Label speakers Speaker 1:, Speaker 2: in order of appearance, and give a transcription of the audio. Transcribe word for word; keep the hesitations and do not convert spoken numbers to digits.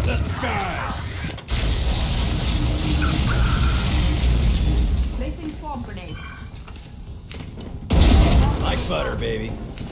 Speaker 1: of the sky!
Speaker 2: Placing swarm grenade.
Speaker 1: Like butter, baby.